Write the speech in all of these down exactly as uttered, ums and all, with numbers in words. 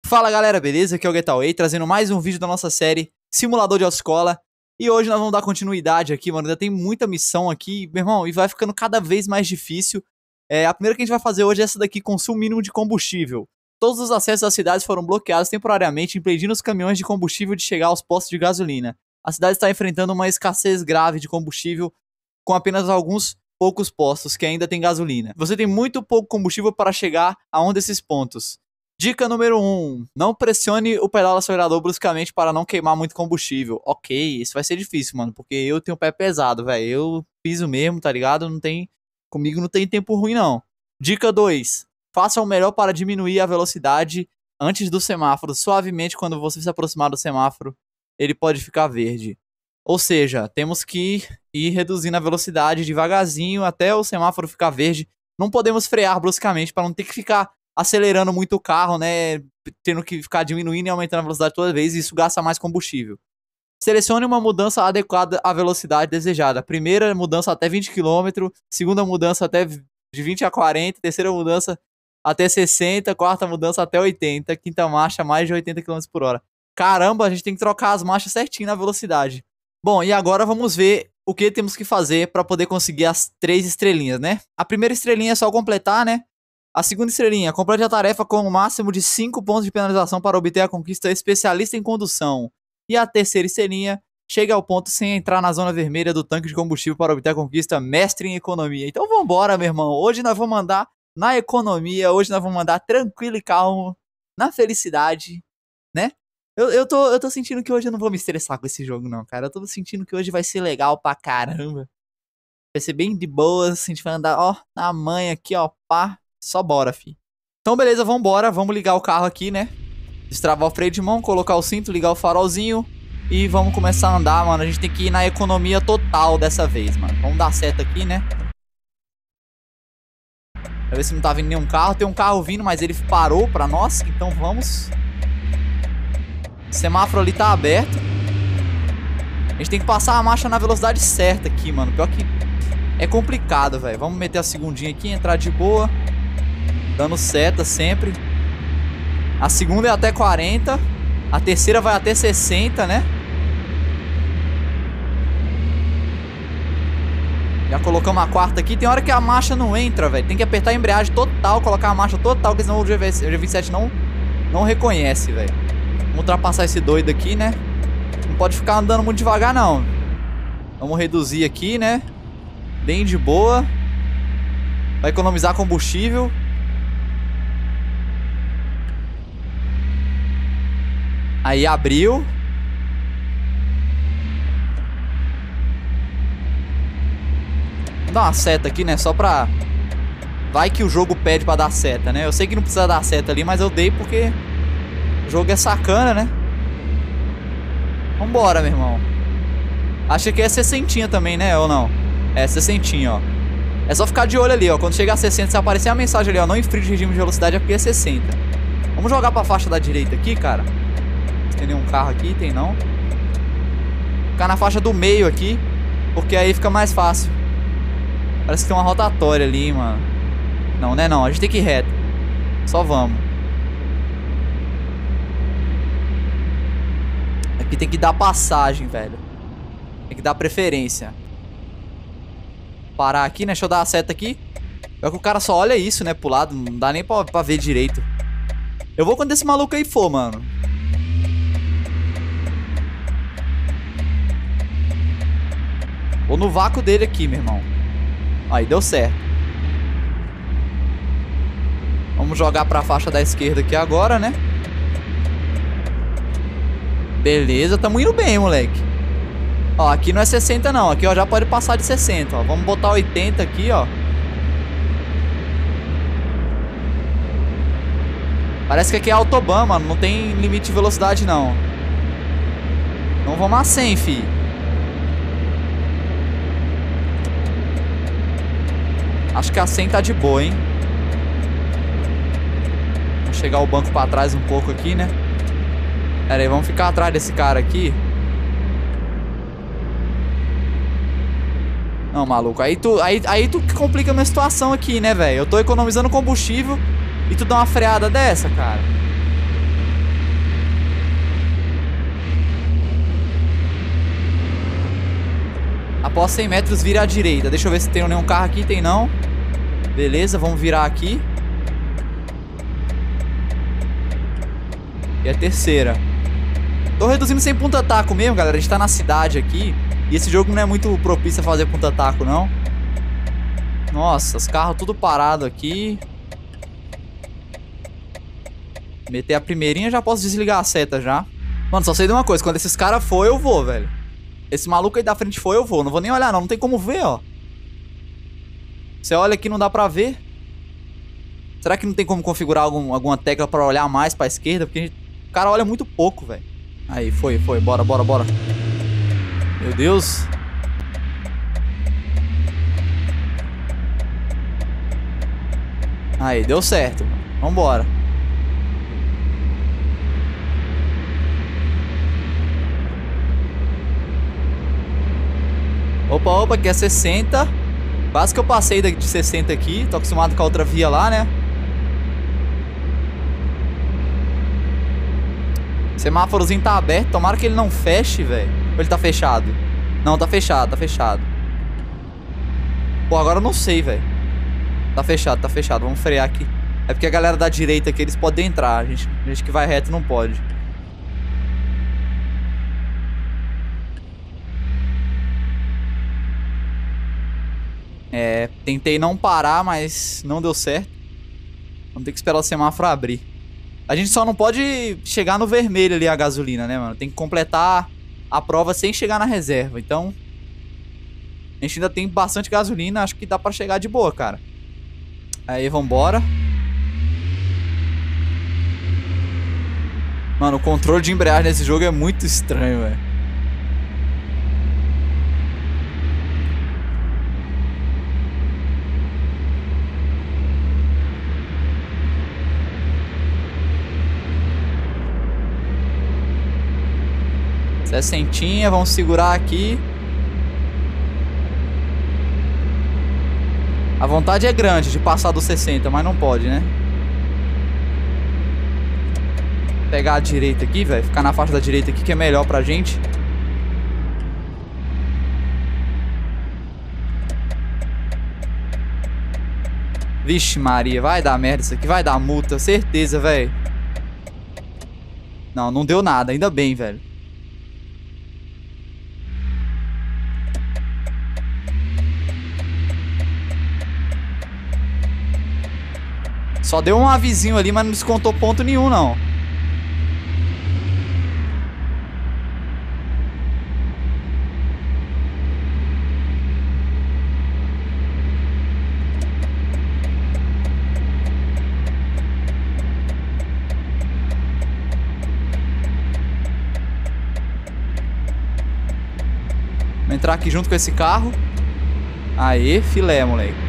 Fala galera, beleza? Aqui é o Getaway, trazendo mais um vídeo da nossa série Simulador de Autoescola. E hoje nós vamos dar continuidade aqui, mano. Ainda tem muita missão aqui, meu irmão, e vai ficando cada vez mais difícil. É, a primeira que a gente vai fazer hoje é essa daqui, consumo mínimo de combustível. Todos os acessos às cidades foram bloqueados temporariamente, impedindo os caminhões de combustível de chegar aos postos de gasolina. A cidade está enfrentando uma escassez grave de combustível, com apenas alguns poucos postos que ainda tem gasolina. Você tem muito pouco combustível para chegar a um desses pontos. Dica número um. Não pressione o pedal do acelerador bruscamente para não queimar muito combustível. Ok, isso vai ser difícil, mano, porque eu tenho o pé pesado, velho. Eu piso mesmo, tá ligado? Não tem... Comigo não tem tempo ruim, não. Dica dois. Faça o melhor para diminuir a velocidade antes do semáforo. Suavemente, quando você se aproximar do semáforo, ele pode ficar verde. Ou seja, temos que ir reduzindo a velocidade devagarzinho até o semáforo ficar verde. Não podemos frear bruscamente para não ter que ficar acelerando muito o carro, né? Tendo que ficar diminuindo e aumentando a velocidade toda vez. E isso gasta mais combustível. Selecione uma mudança adequada à velocidade desejada. Primeira mudança até vinte quilômetros. Segunda mudança até de vinte a quarenta. Terceira mudança até sessenta. Quarta mudança até oitenta. Quinta marcha mais de oitenta quilômetros por hora. Caramba, a gente tem que trocar as marchas certinho na velocidade. Bom, e agora vamos ver o que temos que fazer para poder conseguir as três estrelinhas, né? A primeira estrelinha é só completar, né? A segunda estrelinha, complete a tarefa com o máximo de cinco pontos de penalização para obter a conquista especialista em condução. E a terceira estrelinha, chega ao ponto sem entrar na zona vermelha do tanque de combustível para obter a conquista mestre em economia. Então vambora, meu irmão. Hoje nós vamos andar na economia, hoje nós vamos andar tranquilo e calmo, na felicidade, né? Eu, eu, tô, eu tô sentindo que hoje eu não vou me estressar com esse jogo, não, cara. Eu tô sentindo que hoje vai ser legal pra caramba. Vai ser bem de boa, assim, a gente vai andar, ó, na manha aqui, ó, pá. Só bora, fi. Então, beleza, vambora. Vamos ligar o carro aqui, né? Destravar o freio de mão, colocar o cinto, ligar o farolzinho. E vamos começar a andar, mano. A gente tem que ir na economia total dessa vez, mano. Vamos dar seta aqui, né? Pra ver se não tá vindo nenhum carro. Tem um carro vindo, mas ele parou pra nós. Então vamos. O semáforo ali tá aberto. A gente tem que passar a marcha na velocidade certa aqui, mano. Pior que é complicado, velho. Vamos meter a segundinha aqui, entrar de boa. Dando seta sempre. A segunda é até quarenta. A terceira vai até sessenta, né? Já colocamos a quarta aqui. Tem hora que a marcha não entra, velho. Tem que apertar a embreagem total, colocar a marcha total, porque senão o G vinte e sete não, não reconhece, velho. Vamos ultrapassar esse doido aqui, né? Não pode ficar andando muito devagar, não. Vamos reduzir aqui, né? Bem de boa. Vai economizar combustível. Aí abriu. Vou dar uma seta aqui, né? Só pra... Vai que o jogo pede pra dar seta, né? Eu sei que não precisa dar seta ali, mas eu dei porque o jogo é sacana, né? Vambora, meu irmão. Acho que é sessentinha também, né? Ou não? É sessentinha, ó. É só ficar de olho ali, ó. Quando chegar a sessenta, se aparecer a mensagem ali, ó, não infringe o regime de velocidade, é porque é sessenta. Vamos jogar pra faixa da direita aqui, cara. Tem nenhum carro aqui? Tem não. Ficar na faixa do meio aqui, porque aí fica mais fácil. Parece que tem uma rotatória ali, mano. Não, né não, a gente tem que ir reto. Só vamos. Aqui tem que dar passagem, velho. Tem que dar preferência. Parar aqui, né, deixa eu dar a seta aqui. É que o cara só olha isso, né, pro lado. Não dá nem pra, pra ver direito. Eu vou quando esse maluco aí for, mano. Ou no vácuo dele aqui, meu irmão. Aí, deu certo. Vamos jogar pra faixa da esquerda aqui agora, né? Beleza, tamo indo bem, moleque. Ó, aqui não é sessenta não. Aqui, ó, já pode passar de sessenta, ó. Vamos botar oitenta aqui, ó. Parece que aqui é autobahn, mano. Não tem limite de velocidade, não. Então vamos a cem, fi. Acho que a cem tá de boa, hein? Vamos chegar o banco pra trás um pouco aqui, né? Pera aí, vamos ficar atrás desse cara aqui. Não, maluco, aí tu, aí, aí tu complica a minha situação aqui, né, velho? Eu tô economizando combustível e tu dá uma freada dessa, cara. Após cem metros, vire à direita. Deixa eu ver se tem nenhum carro aqui. Tem não. Beleza, vamos virar aqui. E a terceira. Tô reduzindo sem ponta-taco mesmo, galera. A gente tá na cidade aqui. E esse jogo não é muito propício a fazer ponta-taco, não. Nossa, os carros tudo parado aqui. Meter a primeirinha, já posso desligar a seta já. Mano, só sei de uma coisa. Quando esses caras for, eu vou, velho. Esse maluco aí da frente for, eu vou. Não vou nem olhar, não. Não tem como ver, ó. Você olha aqui, não dá pra ver. Será que não tem como configurar algum, alguma tecla pra olhar mais pra esquerda? Porque a gente, o cara olha muito pouco, velho. Aí, foi, foi. Bora, bora, bora. Meu Deus. Aí, deu certo. Vambora. Opa, opa, aqui é sessenta. Quase que eu passei de sessenta aqui. Tô acostumado com a outra via lá, né? O semáforozinho tá aberto. Tomara que ele não feche, velho. Ou ele tá fechado? Não, tá fechado, tá fechado. Pô, agora eu não sei, velho. Tá fechado, tá fechado. Vamos frear aqui. É porque a galera da direita aqui, eles podem entrar. A gente, a gente que vai reto não pode. É, tentei não parar, mas não deu certo. Vamos ter que esperar o semáforo abrir. A gente só não pode chegar no vermelho ali a gasolina, né, mano? Tem que completar a prova sem chegar na reserva. Então, a gente ainda tem bastante gasolina. Acho que dá pra chegar de boa, cara. Aí, vambora. Mano, o controle de embreagem nesse jogo é muito estranho, velho. Sessentinha, vamos segurar aqui. A vontade é grande de passar dos sessenta, mas não pode, né? Pegar a direita aqui, velho. Ficar na faixa da direita aqui que é melhor pra gente. Vixe Maria, vai dar merda isso aqui. Vai dar multa, certeza, velho. Não, não deu nada, ainda bem, velho. Só deu um avisinho ali, mas não descontou ponto nenhum, não. Vou entrar aqui junto com esse carro. Aê, filé, moleque.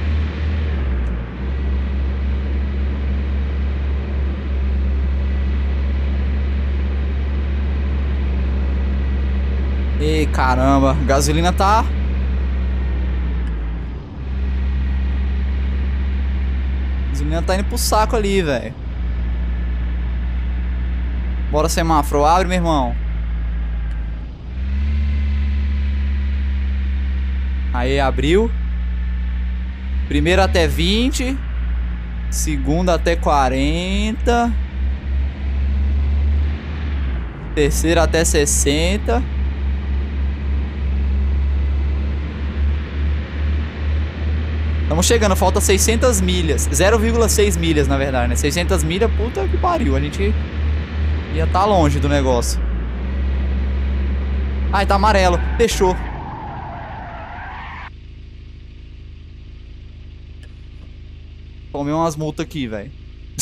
Ei, caramba, a gasolina tá... A gasolina tá indo pro saco ali, velho. Bora, semáforo, abre, meu irmão. Aí, abriu. Primeiro até vinte. Segundo até quarenta. Terceiro até sessenta. Estamos chegando, falta seiscentas milhas. zero vírgula seis milhas, na verdade, né? seiscentas milhas, puta que pariu. A gente ia tá longe do negócio. Ai, tá amarelo. Fechou. Tomei umas multas aqui, velho.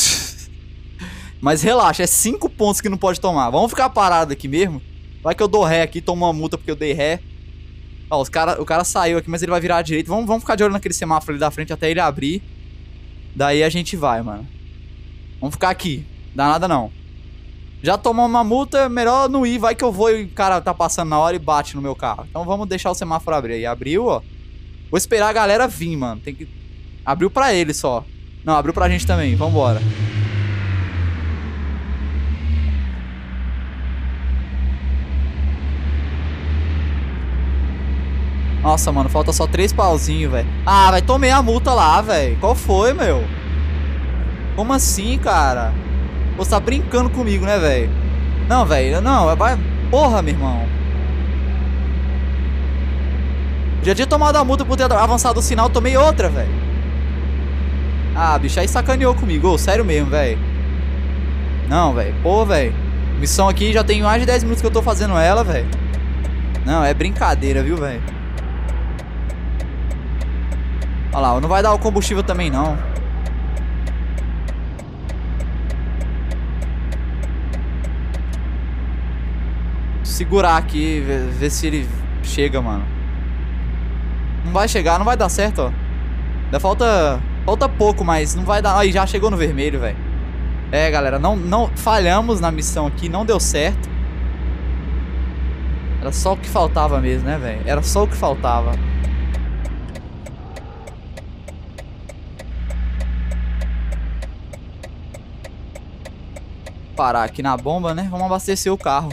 Mas relaxa, é cinco pontos que não pode tomar. Vamos ficar parado aqui mesmo. Vai que eu dou ré aqui, tomo uma multa porque eu dei ré. Ó, os cara, o cara saiu aqui, mas ele vai virar à direita. Vamos, vamos ficar de olho naquele semáforo ali da frente até ele abrir. Daí a gente vai, mano. Vamos ficar aqui. Dá nada não. Já tomou uma multa, melhor não ir. Vai que eu vou e o cara tá passando na hora e bate no meu carro. Então vamos deixar o semáforo abrir aí. Abriu, ó. Vou esperar a galera vir, mano. Tem que... Abriu pra ele só. Não, abriu pra gente também. Vambora. Nossa, mano, falta só três pauzinhos, velho. Ah, vai, tomei a multa lá, velho. Qual foi, meu? Como assim, cara? Você tá brincando comigo, né, velho? Não, velho, não, vai... Porra, meu irmão. Já tinha tomado a multa por ter avançado o sinal, tomei outra, velho. Ah, bicho, aí sacaneou comigo. Ô, sério mesmo, velho. Não, velho. Pô, velho. Missão aqui já tem mais de dez minutos que eu tô fazendo ela, velho. Não, é brincadeira, viu, velho? Olha lá, não vai dar o combustível também, não. Segurar aqui, ver, ver se ele chega, mano. Não vai chegar, não vai dar certo, ó. Ainda falta... Falta pouco, mas não vai dar... Aí, já chegou no vermelho, velho. É, galera, não, não... Falhamos na missão aqui, não deu certo. Era só o que faltava mesmo, né, velho? Era só o que faltava. Parar aqui na bomba, né? Vamos abastecer o carro.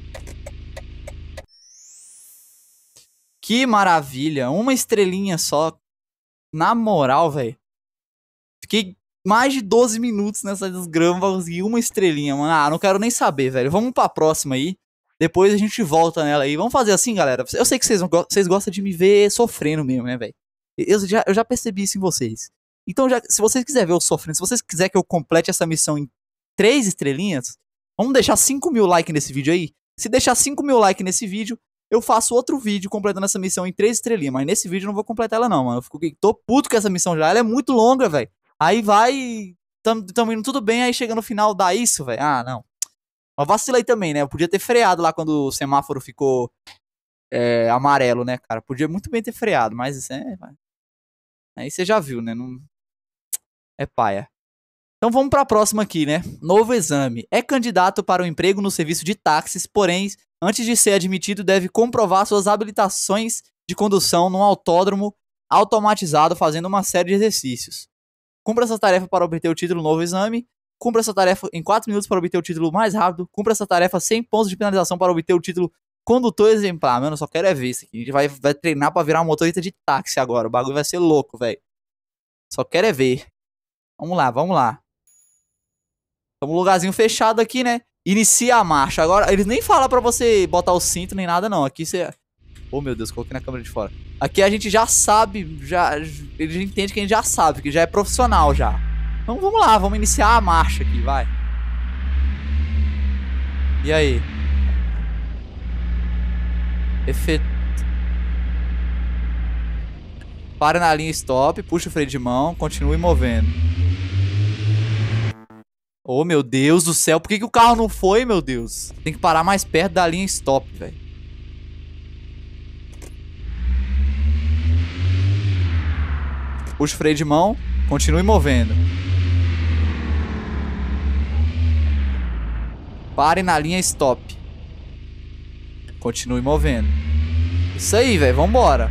Que maravilha. Uma estrelinha só. Na moral, velho. Fiquei mais de doze minutos nessa desgrama e uma estrelinha, mano. Ah, não quero nem saber, velho. Vamos pra próxima aí. Depois a gente volta nela aí. Vamos fazer assim, galera. Eu sei que vocês, vocês gostam de me ver sofrendo mesmo, né, velho? Eu já, eu já percebi isso em vocês. Então, já, se vocês quiserem ver eu sofrendo, se vocês quiserem que eu complete essa missão em três estrelinhas, vamos deixar cinco mil likes nesse vídeo aí? Se deixar cinco mil likes nesse vídeo, eu faço outro vídeo completando essa missão em três estrelinhas. Mas nesse vídeo eu não vou completar ela não, mano. Eu fico, tô puto com essa missão já. Ela é muito longa, velho. Aí vai... Tamo, tamo indo tudo bem, aí chega no final dá isso, velho. Ah, não. Mas vacilei também, né? Eu podia ter freado lá quando o semáforo ficou é, amarelo, né, cara? Podia muito bem ter freado, mas isso é... Aí você já viu, né? Não... É paia. Então vamos pra próxima aqui, né? Novo exame. É candidato para o emprego no serviço de táxis, porém, antes de ser admitido, deve comprovar suas habilitações de condução num autódromo automatizado, fazendo uma série de exercícios. Cumpra essa tarefa para obter o título Novo Exame. Cumpra essa tarefa em quatro minutos para obter o título mais rápido. Cumpra essa tarefa cem pontos de penalização para obter o título Condutor Exemplar. Mano, eu só quero é ver isso aqui. A gente vai, vai treinar para virar motorista de táxi agora. O bagulho vai ser louco, velho. Só quero é ver. Vamos lá, vamos lá. Estamos num lugarzinho fechado aqui, né? Inicia a marcha. Agora, eles nem falam pra você botar o cinto nem nada, não. Aqui você... Oh, meu Deus, coloquei na câmera de fora. Aqui a gente já sabe, já... Eles entendem que a gente já sabe, que já é profissional já. Então vamos lá, vamos iniciar a marcha aqui, vai. E aí? Efeito... Para na linha stop, puxa o freio de mão, continue movendo. Oh, meu Deus do céu, por que, que o carro não foi, meu Deus? Tem que parar mais perto da linha stop, velho. Puxa o freio de mão, continue movendo. Pare na linha stop. Continue movendo. Isso aí, velho, vambora.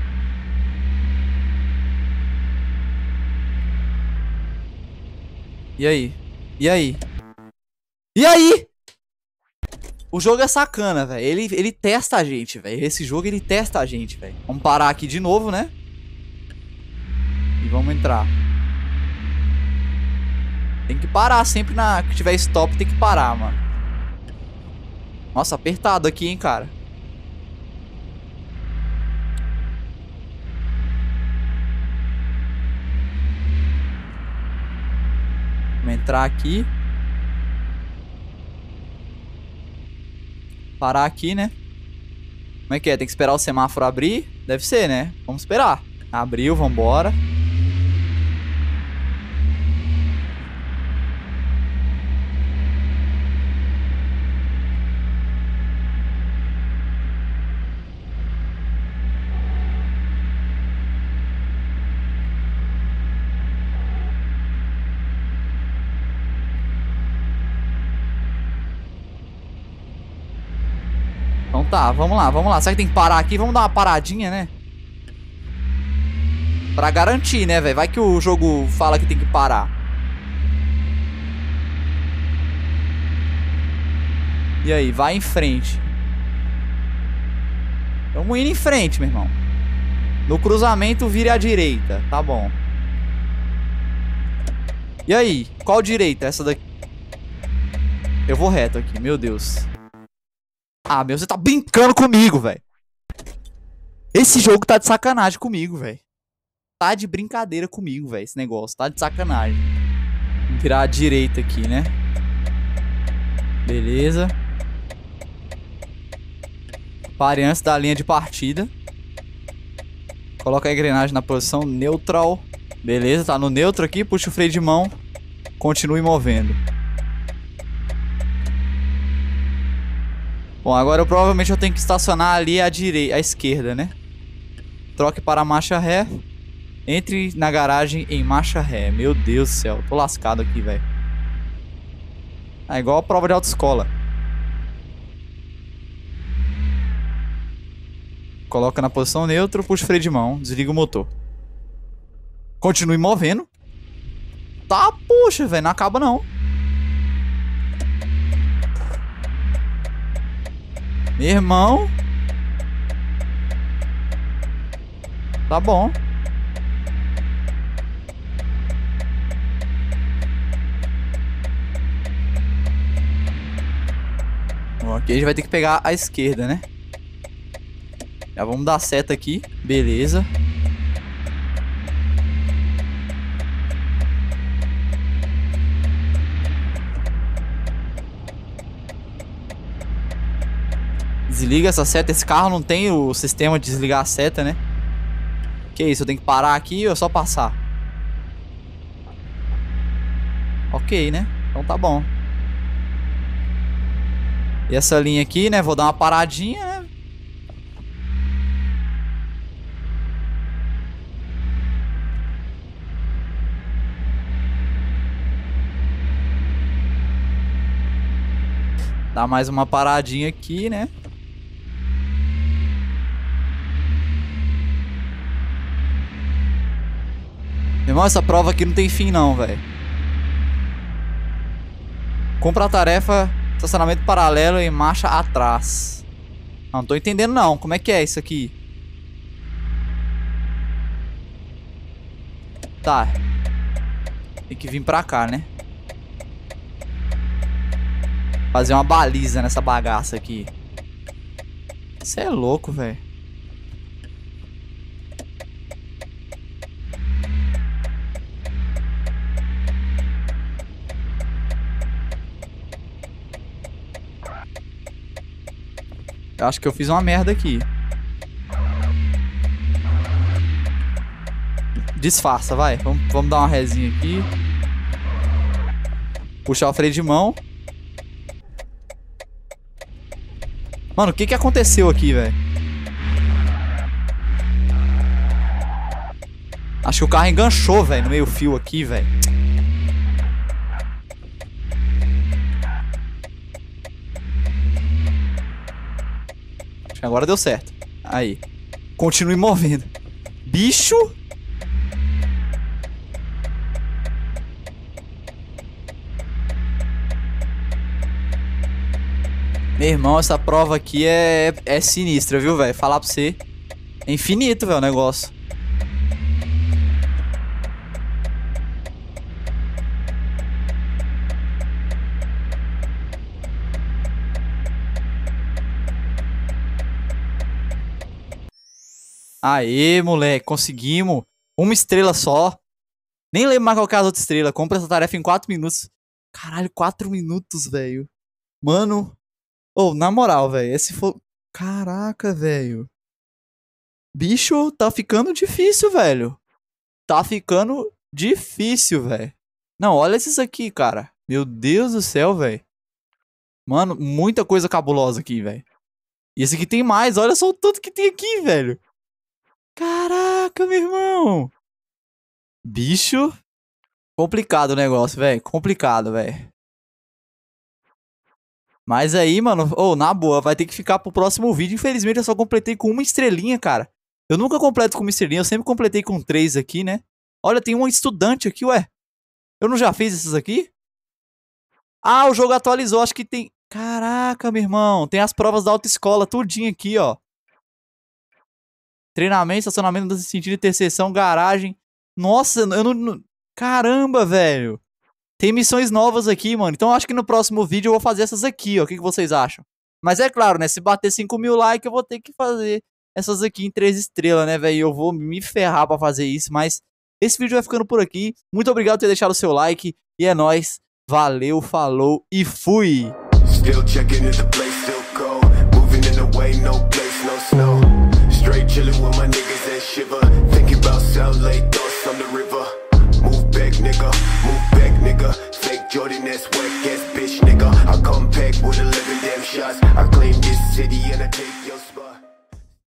E aí? E aí? E aí? O jogo é sacana, velho. Ele, ele testa a gente, velho. Esse jogo, ele testa a gente, velho. Vamos parar aqui de novo, né? E vamos entrar. Tem que parar sempre na... que tiver stop, tem que parar, mano. Nossa, apertado aqui, hein, cara. Vamos entrar aqui. Parar aqui, né? Como é que é? Tem que esperar o semáforo abrir? Deve ser, né? Vamos esperar. Abriu, vambora. Então tá, vamos lá, vamos lá. Será que tem que parar aqui? Vamos dar uma paradinha, né? Pra garantir, né, velho? Vai que o jogo fala que tem que parar. E aí, vai em frente. Vamos indo em frente, meu irmão. No cruzamento, vire à direita. Tá bom. E aí? Qual direita? Essa daqui? Eu vou reto aqui, meu Deus. Ah, meu, você tá brincando comigo, velho. Esse jogo tá de sacanagem comigo, velho. Tá de brincadeira comigo, velho, esse negócio. Tá de sacanagem. Vamos virar à direita aqui, né? Beleza. Pare antes da linha de partida. Coloca a engrenagem na posição neutral. Beleza, tá no neutro aqui. Puxa o freio de mão. Continue movendo. Bom, agora eu provavelmente eu tenho que estacionar ali à direita, à esquerda, né? Troque para marcha ré. Entre na garagem em marcha ré. Meu Deus do céu, tô lascado aqui, velho. É igual a prova de autoescola. Coloca na posição neutra, puxa o freio de mão, desliga o motor. Continue movendo. Tá, puxa, velho, não acaba não. Meu irmão. Tá bom. Ok, a gente vai ter que pegar a esquerda, né? Já vamos dar seta aqui. Beleza. Desliga essa seta. Esse carro não tem o sistema de desligar a seta, né? Que isso? Eu tenho que parar aqui ou é só passar? Ok, né? Então tá bom. E essa linha aqui, né? Vou dar uma paradinha, né? Dá mais uma paradinha aqui, né? Irmão, essa prova aqui não tem fim não, velho. Cumpra a tarefa estacionamento paralelo em marcha atrás. Não, não tô entendendo não. Como é que é isso aqui? Tá. Tem que vir pra cá, né? Fazer uma baliza nessa bagaça aqui. Você é louco, velho. Eu acho que eu fiz uma merda aqui. Disfarça, vai. Vamos, vamos dar uma resinha aqui. Puxar o freio de mão. Mano, o que que aconteceu aqui, velho? Acho que o carro enganchou, velho, no meio fio aqui, velho. Acho que agora deu certo. Aí. Continue movendo. Bicho! Meu irmão, essa prova aqui é, é sinistra, viu, velho? Falar pra você. É infinito, velho, o negócio. Aê, moleque, conseguimos. Uma estrela só. Nem lembro mais qual que é a outra estrela. Compra essa tarefa em quatro minutos. Caralho, quatro minutos, velho. Mano. Ô, oh, na moral, velho. Esse foi... Caraca, velho. Bicho, tá ficando difícil, velho. Tá ficando difícil, velho. Não, olha esses aqui, cara. Meu Deus do céu, velho. Mano, muita coisa cabulosa aqui, velho. E esse aqui tem mais. Olha só o tanto que tem aqui, velho. Caraca, meu irmão. Bicho. Complicado o negócio, velho. Complicado, velho. Mas aí, mano, ou oh, na boa, vai ter que ficar pro próximo vídeo. Infelizmente, eu só completei com uma estrelinha, cara. Eu nunca completo com uma estrelinha, eu sempre completei com três aqui, né? Olha, tem um estudante aqui, ué. Eu não já fiz esses aqui? Ah, o jogo atualizou, acho que tem... Caraca, meu irmão, tem as provas da autoescola tudinho aqui, ó. treinamento, estacionamento, mudança de sentido, interseção, garagem. Nossa, eu não... não... Caramba, velho. Tem missões novas aqui, mano. Então eu acho que no próximo vídeo eu vou fazer essas aqui, ó. O que, que vocês acham? Mas é claro, né? Se bater cinco mil likes, eu vou ter que fazer essas aqui em três estrelas, né, velho? Eu vou me ferrar pra fazer isso, mas esse vídeo vai ficando por aqui. Muito obrigado por ter deixado o seu like. E é nóis. Valeu, falou e fui! Still checking if the place still cold. Moving in the way, no place, no snow. Straight chilling with my niggas that shiver. Thinking about South Lake, thoughts on the river. Move back, nigga, move back, nigga. Fake Jordan, that's whack ass bitch, nigga. I come back with eleven damn shots. I claim this city and I take